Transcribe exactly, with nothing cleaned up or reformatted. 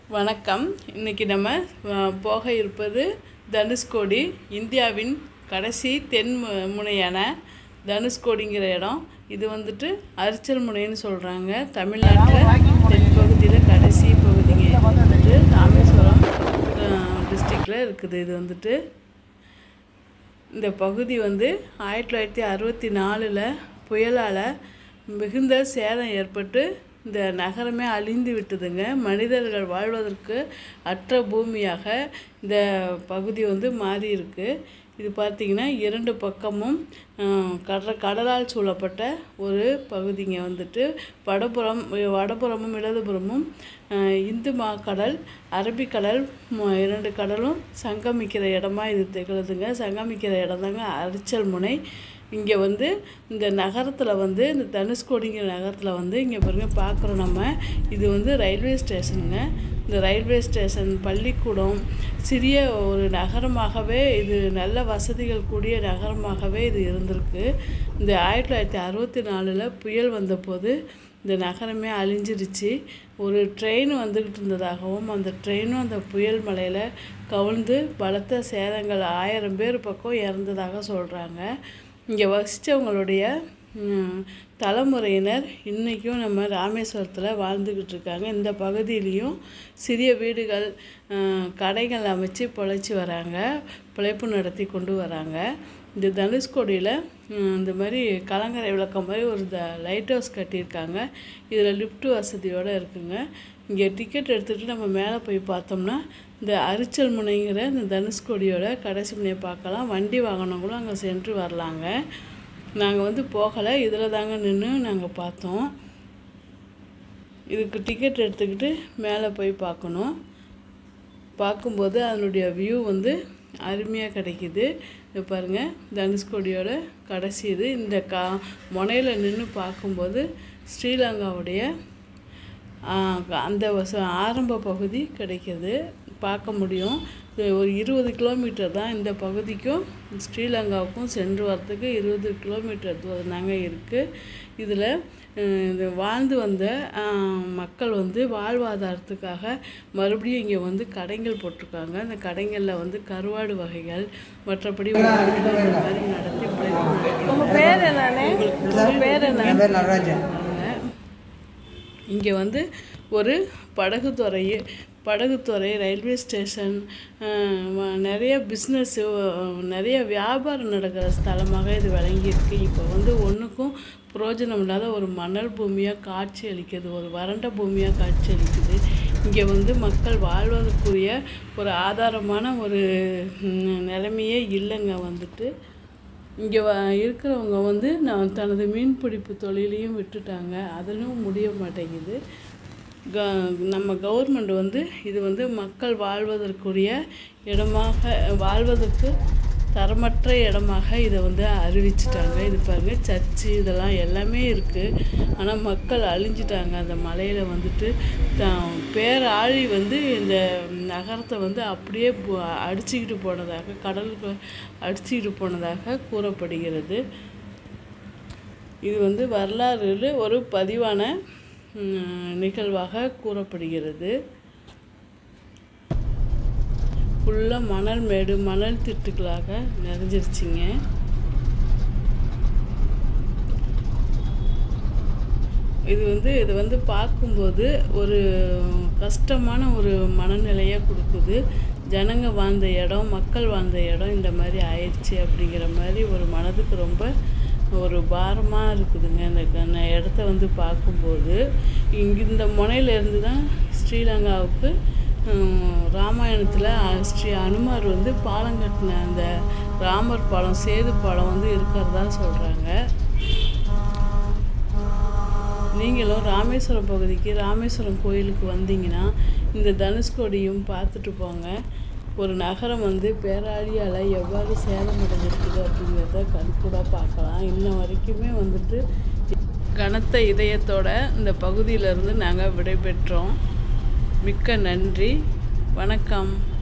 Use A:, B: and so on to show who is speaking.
A: வணக்கம். இன்றைக்கி நம்ம போக இருப்பது தனுஷ்கோடி. இந்தியாவின் கடைசி தென் முனையான தனுஷ்கோடிங்கிற இடம். இது வந்துட்டு அரிச்சல் முனைன்னு சொல்கிறாங்க. தமிழ்நாட்டில் தென்பகுதியில் கடைசி பகுதிங்க. இது வந்துட்டு ராமேஸ்வரம் டிஸ்ட்ரிக்டில் இருக்குது. இது வந்துட்டு இந்த பகுதி வந்து ஆயிரத்தி தொள்ளாயிரத்தி அறுபத்தி நாலில் புயலால் மிகுந்த சேதம் ஏற்பட்டு இந்த நகரமே அழிந்து விட்டதுங்க. மனிதர்கள் வாழ்வதற்கு அற்ற பூமியாக இந்த பகுதி வந்து மாறி இருக்கு. இது பார்த்திங்கன்னா இரண்டு பக்கமும் கடல் கடலால் சூழப்பட்ட ஒரு பகுதிங்க. வந்துட்டு வடபுறம் வடபுறமும் இடதுபுறமும் இந்து மாக்கடல், அரபிக்கடல் இரண்டு கடலும் சங்கமிக்கிற இடமா இது திகழுதுங்க. சங்கமிக்கிற இடம் தாங்க அரிச்சல் முனை. இங்கே வந்து இந்த நகரத்தில் வந்து இந்த தனுஷ்கோடிங்கிற நகரத்தில் வந்து இங்கே பாருங்க பார்க்குறோம் நம்ம. இது வந்து ரயில்வே ஸ்டேஷனுங்க. இந்த ரயில்வே ஸ்டேஷன், பள்ளிக்கூடம், சிறிய ஒரு நகரமாகவே இது நல்ல வசதிகள் கூடிய நகரமாகவே இது இருந்திருக்கு. இந்த ஆயிரத்தி தொள்ளாயிரத்தி அறுபத்தி நாலில் புயல் வந்தபோது இந்த நகரமே அழிஞ்சிருச்சு. ஒரு ட்ரெயின் வந்துக்கிட்டு இருந்ததாகவும் அந்த ட்ரெயினும் அந்த புயல் மலையில் கவிழ்ந்து பலத்த சேதங்கள், ஆயிரம் பேர் பக்கம் இறந்ததாக சொல்கிறாங்க. இங்கே வசித்தவங்களுடைய தலைமுறையினர் இன்றைக்கும் நம்ம ராமேஸ்வரத்தில் வாழ்ந்துக்கிட்டு இருக்காங்க. இந்த பகுதியிலையும் சிறிய வீடுகள், கடைகள் அமைச்சு பிழைச்சி வராங்க, பிழைப்பு நடத்தி கொண்டு வராங்க. இந்த தனுஷ்கோடியில் இந்த மாதிரி கலங்கரை விளக்கம் மாதிரி ஒரு த லைட் ஹவுஸ் கட்டியிருக்காங்க. இதில் லிஃப்ட் வசதியோடு இருக்குங்க. இங்கே டிக்கெட் எடுத்துகிட்டு நம்ம மேலே போய் பார்த்தோம்னா இந்த அரிச்சல் முனைங்கிற இந்த தனுஷ்கோடியோட கடைசி முனையை பார்க்கலாம். வண்டி வாகனங்களும் அங்கே சென்று வரலாங்க. நாங்கள் வந்து போகலை, இதில் தாங்க நின்று நாங்கள் பார்த்தோம். இதுக்கு டிக்கெட் எடுத்துக்கிட்டு மேலே போய் பார்க்கணும். பார்க்கும்போது அதனுடைய வியூ வந்து அருமையாக கிடைக்கிது. இது பாருங்கள், தனுஷ்கோடியோட கடைசி இது. இந்த கா முனையில் நின்று பார்க்கும்போது ஸ்ரீலங்காவுடைய அந்த ஆரம்ப பகுதி கிடைக்கிது, பார்க்க முடியும். ஒரு இருபது கிலோமீட்டர் தான் இந்த பகுதிக்கும் ஸ்ரீலங்காவுக்கும் சென்று வரத்துக்கு இருபது கிலோமீட்டர் தூரம் தாங்க இருக்குது. இதில் இந்த வாழ்ந்து வந்த மக்கள் வந்து வாழ்வாதாரத்துக்காக மறுபடியும் இங்கே வந்து கடைகள் போட்டிருக்காங்க. அந்த கடைகளில் வந்து கருவாடு வகைகள், மற்றபடி இந்த மாதிரி நடத்தி இங்கே வந்து ஒரு படகுத்துறை படகுத்துறை ரயில்வே ஸ்டேஷன், நிறைய பிஸ்னஸ்ஸு, நிறைய வியாபாரம் நடக்கிற ஸ்தலமாக இது விளங்கியிருக்கு. இப்போ வந்து ஒன்றுக்கும் புரோஜனம் இல்லாத ஒரு மணல் பூமியாக காட்சி அளிக்குது, ஒரு வறண்ட பூமியாக காட்சி அளிக்குது. இங்கே வந்து மக்கள் வாழ்வதற்குரிய ஒரு ஆதாரமான ஒரு நிலைமையே இல்லைங்க. வந்துட்டு இங்கே வ இருக்கிறவங்க வந்து நான் தனது மீன்பிடிப்பு தொழிலையும் விட்டுட்டாங்க. அதிலும் முடிய மாட்டேங்குது. க நம்ம கவர்மெண்ட் வந்து இது வந்து மக்கள் வாழ்வதற்குரிய இடமாக, வாழ்வதற்கு தரமற்ற இடமாக இதை வந்து அறிவிச்சிட்டாங்க. இது பாருங்கள், சர்ச்சு இதெல்லாம் எல்லாமே இருக்குது. ஆனால் மக்கள் அழிஞ்சிட்டாங்க. அந்த மலையில் வந்துட்டு த பேராழி வந்து இந்த நகரத்தை வந்து அப்படியே அடிச்சுக்கிட்டு போனதாக, கடலுக்கு அடிச்சுக்கிட்டு போனதாக கூறப்படுகிறது. இது வந்து வரலாறு ஒரு பதிவான நிகழ்வாக கூறப்படுகிறது. ஃபுல்லாக மணல் மேடு, மணல் திட்டுக்களாக நிறைஞ்சிருச்சிங்க. இது வந்து இது வந்து பார்க்கும்போது ஒரு கஷ்டமான ஒரு மனநிலையை கொடுக்குது. ஜனங்க வாழ்ந்த இடம், மக்கள் வாழ்ந்த இடம் இந்த மாதிரி ஆயிடுச்சு அப்படிங்கிற மாதிரி ஒரு மனதுக்கு ரொம்ப ஒரு பாரமாக இருக்குதுங்க. இந்த இடத்த வந்து பார்க்கும்போது இங்கே இந்த முனையிலேருந்து தான் ஸ்ரீலங்காவுக்கு ராமாயணத்தில் ஸ்ரீ அனுமார் வந்து பாலம் கட்டின அந்த ராமர் பாலம், சேது பாலம் வந்து இருக்கிறதா சொல்கிறாங்க. நீங்களும் ராமேஸ்வரம் பகுதிக்கு, ராமேஸ்வரம் கோயிலுக்கு வந்தீங்கன்னா இந்த தனுஷ்கோடியும் பார்த்துட்டு போங்க. ஒரு நகரம் வந்து பேராழியால் எவ்வாறு சேதமடைஞ்சிருக்குது அப்படிங்கிறத கண்கூடாக பார்க்கலாம். இன்ன வரைக்குமே வந்துட்டு கனத்த இதயத்தோட இந்த பகுதியிலேருந்து நாங்கள் விடைபெற்றோம். மிக்க நன்றி, வணக்கம்.